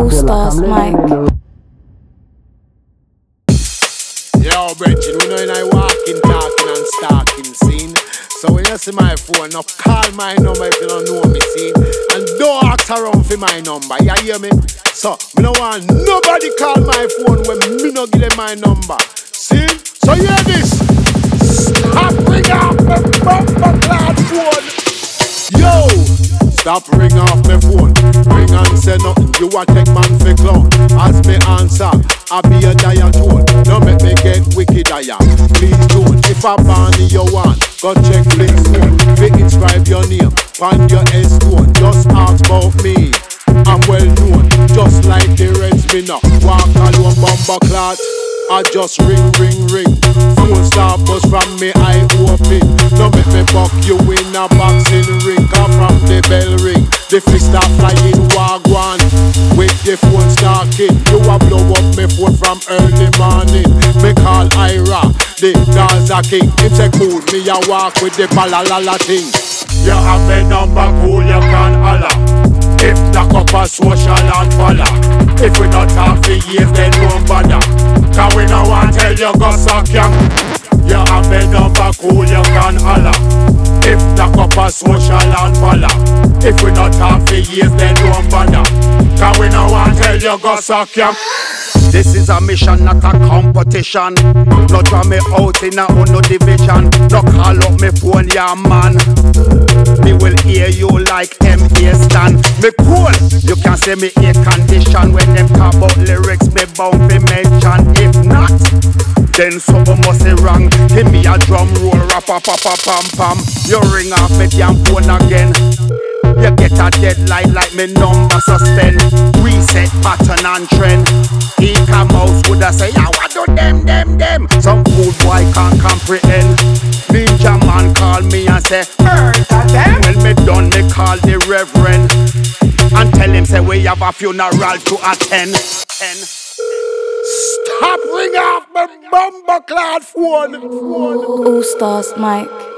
Allstars, Mike. Yo, Bridget, we know in I walking, talking and stalking scene. So when you see my phone, now call my number if you don't know me, see. And don't ask around for my number, you hear me? So, me don't want nobody call my phone when me no give them my number. See? So hear this. Stop ring off my bumper clad phone. Yo! Stop ring off my phone. Ring and say nothing. You a take man for clown. As me answer, I be a diatone. Don't make me get wicked, I am. Please don't. If I ban you want, go check please phone. Fi inscribe your name on your S-stone. Just ask about me. I'm well known. Just like the reds me now. Walk alone bumper clot. I just ring, ring, ring. Phone start bust from me, I open. Don't make me buck you in a boxing ring. Come from the bell ring. The fist start flying, wagwan. With the phone starting, you a blow up me phone from early morning. Me call Ira, the Gaza king. It's a cool, me a walk with the balalala thing. You have me number cool, you can holla. If knock up a social and follow. If we not talk for years, then no bother. Cause we no want tell you go suck ya. You have me number cool, you can holla. If knock up a social and follow. If we not talk for years, then no bother. Cause we no want tell you go suck ya. This is a mission, not a competition. No draw me out in a no division. No call up me phone, yeah man. Me will hear you like M.A. Stan. Me cool, you can say me a condition. When them talk about lyrics, me bound to mention. If not, then something must be wrong. Give me a drum roll, rap-a-pa-pa-pam-pam. You ring off me damn phone again. You get a deadline like me number suspend. Reset pattern and trend. E-commerce woulda say, yeah, what do them? Some fool boy can't comprehend. Ninja man call me and say, murder them. When me done, me call the reverend and tell him say we have a funeral to attend. Stop ring off my bumper clad phone. Allstars, Mike.